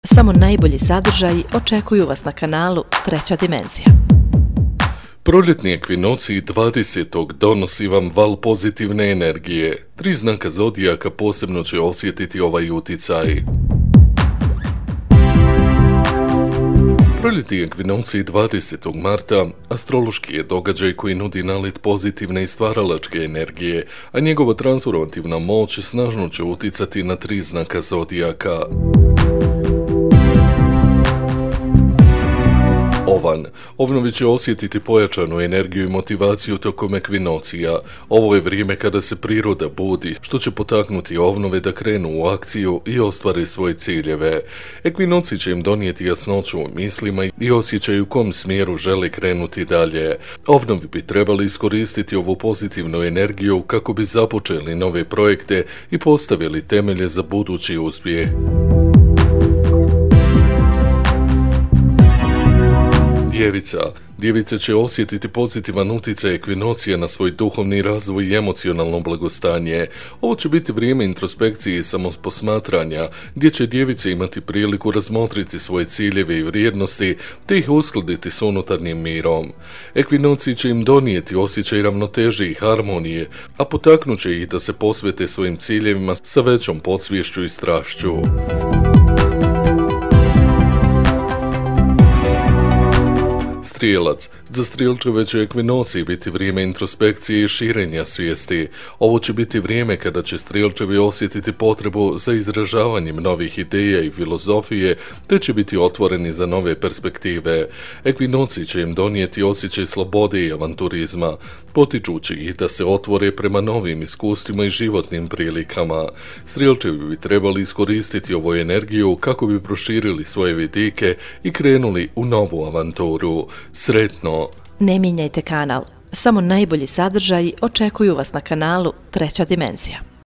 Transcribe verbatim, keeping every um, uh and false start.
Samo najbolji sadržaji očekuju vas na kanalu Treća dimenzija. Proljetni ekvinocij dvadesetog donosi vam val pozitivne energije. Tri znaka zodijaka posebno će osjetiti ovaj uticaj. Proljetni ekvinocij dvadesetog marta astrološki je događaj koji nudi nalet pozitivne i stvaralačke energije, a njegova transformativna moć snažno će uticati na tri znaka zodijaka. Ovan. Ovnovi će osjetiti pojačanu energiju i motivaciju tokom ekvinocija. Ovo je vrijeme kada se priroda budi, što će potaknuti ovnove da krenu u akciju i ostvare svoje ciljeve. Ekvinoci će im donijeti jasnoću u mislima i osjećaju u kom smjeru žele krenuti dalje. Ovnovi bi trebali iskoristiti ovu pozitivnu energiju kako bi započeli nove projekte i postavili temelje za budući uspjeh. Djevica. Djevice će osjetiti pozitivan utjecaj ekvinocija na svoj duhovni razvoj i emocionalno blagostanje. Ovo će biti vrijeme introspekcije i samoposmatranja, gdje će djevice imati priliku razmotriti svoje ciljeve i vrijednosti, te ih uskladiti s unutarnjim mirom. Ekvinocij će im donijeti osjećaj ravnoteže i harmonije, a potaknut će ih da se posvete svojim ciljevima sa većom podsvješću i strašću. Strijelac. Za Strijelčeve će ekvinocij biti vrijeme introspekcije i širenja svijesti. Ovo će biti vrijeme kada će Strijelčevi osjetiti potrebu za izražavanjem novih ideja i filozofije, te će biti otvoreni za nove perspektive. Ekvinocij će im donijeti osjećaj slobode i avanturizma, potičući ih da se otvore prema novim iskustvima i životnim prilikama. Strijelčevi bi trebali iskoristiti ovu energiju kako bi proširili svoje vidike i krenuli u novu avanturu. Sretno! Ne mijenjajte kanal. Samo najbolji sadržaji očekuju vas na kanalu Treća dimenzija.